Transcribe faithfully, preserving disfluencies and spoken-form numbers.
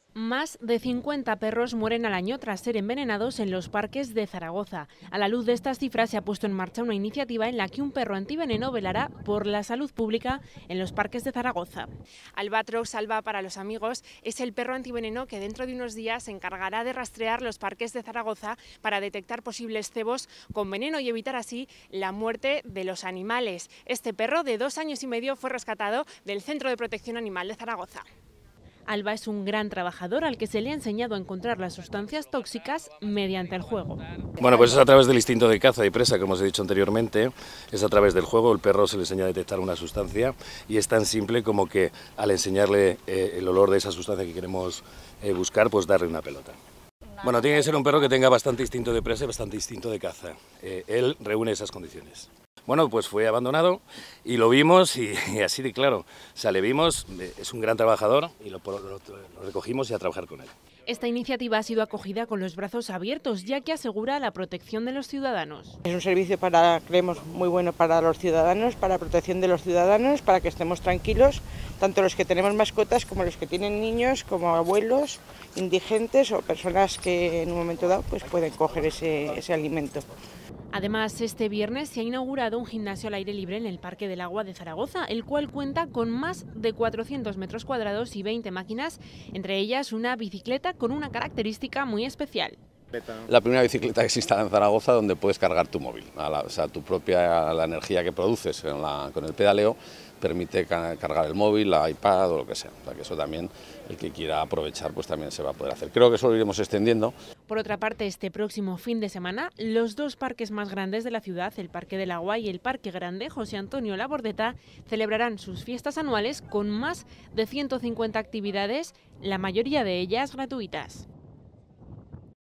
Más de cincuenta perros mueren al año tras ser envenenados en los parques de Zaragoza. A la luz de estas cifras se ha puesto en marcha una iniciativa en la que un perro antiveneno velará por la salud pública en los parques de Zaragoza. Albatros Salva para los amigos es el perro antiveneno que dentro de unos días se encargará de rastrear los parques de Zaragoza para detectar posibles cebos con veneno y evitar así la muerte de los animales. Este perro de dos años y medio fue rescatado del Centro de Protección Animal de Zaragoza. Alba es un gran trabajador al que se le ha enseñado a encontrar las sustancias tóxicas mediante el juego. Bueno, pues es a través del instinto de caza y presa, como os he dicho anteriormente, es a través del juego. El perro se le enseña a detectar una sustancia y es tan simple como que al enseñarle eh, el olor de esa sustancia que queremos eh, buscar, pues darle una pelota. Bueno, tiene que ser un perro que tenga bastante instinto de presa y bastante instinto de caza. Eh, él reúne esas condiciones. Bueno, pues fue abandonado y lo vimos y, y así de claro, o sea, le vimos, es un gran trabajador y lo, lo, lo recogimos y a trabajar con él. Esta iniciativa ha sido acogida con los brazos abiertos, ya que asegura la protección de los ciudadanos. Es un servicio, para, creemos, muy bueno para los ciudadanos, para la protección de los ciudadanos, para que estemos tranquilos, tanto los que tenemos mascotas como los que tienen niños, como abuelos, indigentes o personas que en un momento dado pues, pueden coger ese, ese alimento. Además, este viernes se ha inaugurado un gimnasio al aire libre en el Parque del Agua de Zaragoza, el cual cuenta con más de cuatrocientos metros cuadrados y veinte máquinas, entre ellas una bicicleta con una característica muy especial. La primera bicicleta que se instala en Zaragoza donde puedes cargar tu móvil, a la, o sea, tu propia la energía que produces con, la, con el pedaleo permite cargar el móvil, la iPad o lo que sea. O sea, que eso también, el que quiera aprovechar, pues también se va a poder hacer. Creo que eso lo iremos extendiendo. Por otra parte, este próximo fin de semana, los dos parques más grandes de la ciudad, el Parque del Agua y el Parque Grande José Antonio Labordeta, celebrarán sus fiestas anuales con más de ciento cincuenta actividades, la mayoría de ellas gratuitas.